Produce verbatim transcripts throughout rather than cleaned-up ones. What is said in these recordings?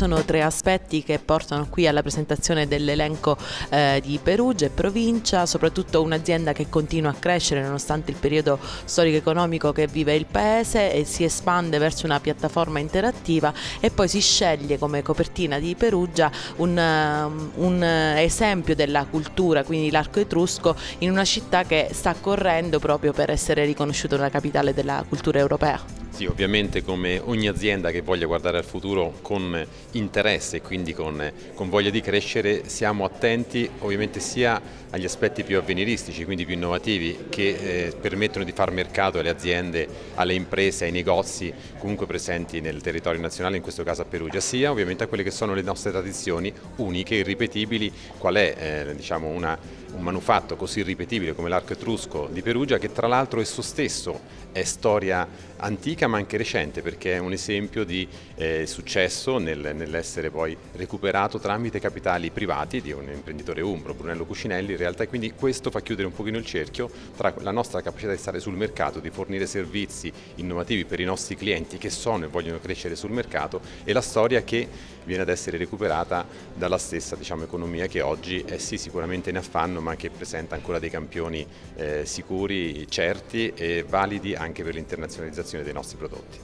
sono tre aspetti che portano qui alla presentazione dell'elenco eh, di Perugia e provincia, soprattutto un'azienda che continua a crescere nonostante il periodo storico-economico che vive il paese e si espande verso una piattaforma interattiva, e poi si sceglie come copertina di Perugia un, un esempio della cultura, quindi l'arco etrusco, in una città che sta correndo proprio per essere riconosciuta una capitale della cultura europea. Sì, ovviamente come ogni azienda che voglia guardare al futuro con interesse e quindi con, con voglia di crescere, siamo attenti ovviamente sia agli aspetti più avveniristici, quindi più innovativi, che eh, permettono di far mercato alle aziende, alle imprese, ai negozi comunque presenti nel territorio nazionale, in questo caso a Perugia, sia ovviamente a quelle che sono le nostre tradizioni uniche, irripetibili. Qual è eh, diciamo una, un manufatto così irripetibile come l'arco etrusco di Perugia, che tra l'altro esso stesso è storia antica ma anche recente, perché è un esempio di eh, successo nel, nell'essere poi recuperato tramite capitali privati di un imprenditore umbro, Brunello Cucinelli in realtà, e quindi questo fa chiudere un pochino il cerchio tra la nostra capacità di stare sul mercato, di fornire servizi innovativi per i nostri clienti che sono e vogliono crescere sul mercato, e la storia che viene ad essere recuperata dalla stessa, diciamo, economia che oggi è sì sicuramente in affanno, ma che presenta ancora dei campioni eh, sicuri, certi e validi anche per l'internazionalizzazione dei nostri prodotti.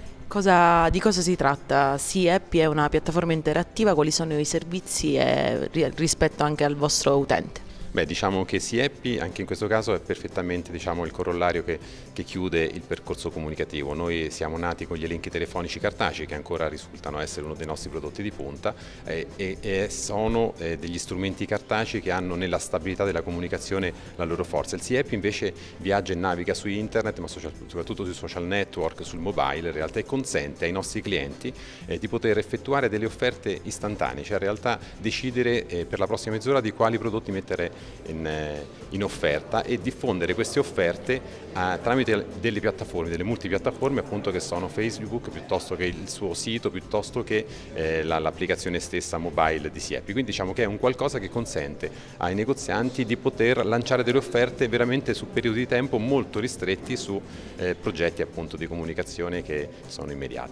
Cosa, di cosa si tratta? SeaHappy è una piattaforma interattiva, quali sono i servizi e, rispetto anche al vostro utente? Beh, diciamo che SeaHappy anche in questo caso è perfettamente, diciamo, il corollario che, che chiude il percorso comunicativo. Noi siamo nati con gli elenchi telefonici cartacei, che ancora risultano essere uno dei nostri prodotti di punta, eh, e, e sono eh, degli strumenti cartacei che hanno nella stabilità della comunicazione la loro forza. Il SeaHappy invece viaggia e naviga su internet, ma social, soprattutto sui social network, sul mobile in realtà, e consente ai nostri clienti eh, di poter effettuare delle offerte istantanee, cioè in realtà decidere eh, per la prossima mezz'ora di quali prodotti mettere In, in offerta, e diffondere queste offerte eh, tramite delle piattaforme, delle multipiattaforme appunto, che sono Facebook, piuttosto che il suo sito, piuttosto che eh, l'applicazione stessa mobile di SeaHappy. Quindi diciamo che è un qualcosa che consente ai negozianti di poter lanciare delle offerte veramente su periodi di tempo molto ristretti su eh, progetti appunto di comunicazione che sono immediati.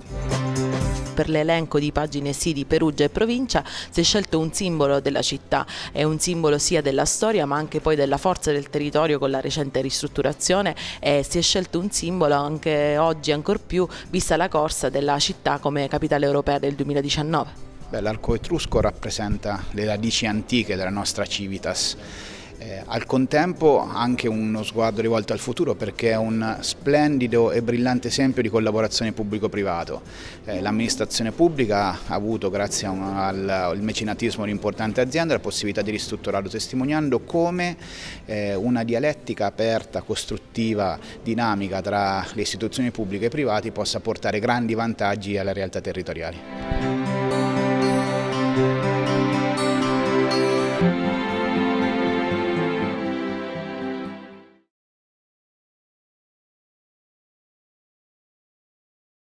Per l'elenco di pagine siti Perugia e provincia si è scelto un simbolo della città, è un simbolo sia della storia ma anche poi della forza del territorio con la recente ristrutturazione, e si è scelto un simbolo anche oggi ancor più vista la corsa della città come capitale europea del duemiladiciannove. L'arco etrusco rappresenta le radici antiche della nostra civitas. Eh, al contempo anche uno sguardo rivolto al futuro, perché è un splendido e brillante esempio di collaborazione pubblico-privato. Eh, l'amministrazione pubblica ha avuto, grazie a un, al, al mecenatismo di un'importante azienda, la possibilità di ristrutturarlo, testimoniando come eh, una dialettica aperta, costruttiva, dinamica tra le istituzioni pubbliche e private possa portare grandi vantaggi alle realtà territoriali.